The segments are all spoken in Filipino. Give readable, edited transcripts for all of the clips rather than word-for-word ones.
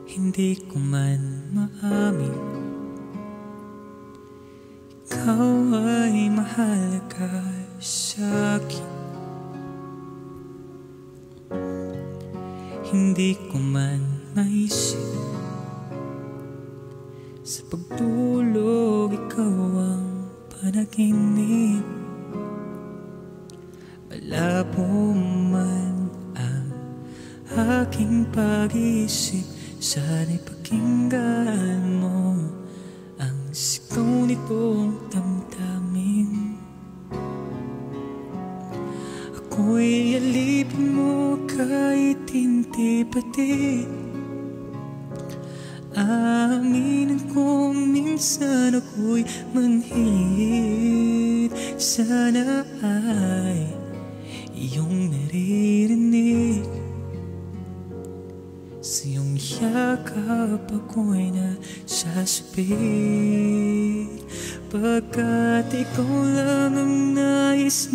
Hindi ko man maamin, ikaw ay mahalaga sa'kin. Hindi ko man maisip, sa pagtulog ikaw ang panaginip. Malabo man ang aking pag-isip, sana'y pakinggan mo ang sigaw nitong damdamin. Ako'y alipin mo kahit hindi pati. Aminin kong minsan ako'y manhid. Sana ay iyong naririnig. Sa iyong yakap ako'y nasasabik, pagkat ikaw lang ang nais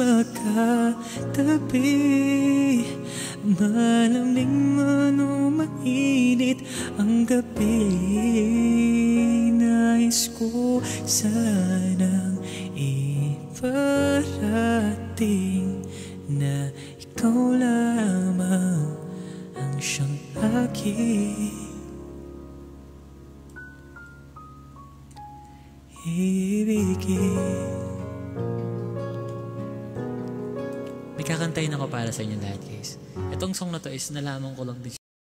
makatabi. Malamig man o mainit ang gabi, nais ko sanang iparating na ikaw lamang ang siyang aking ibigin. May kakantayin ako para sa inyo lahat, guys. Itong song na to is nalaman ko lang din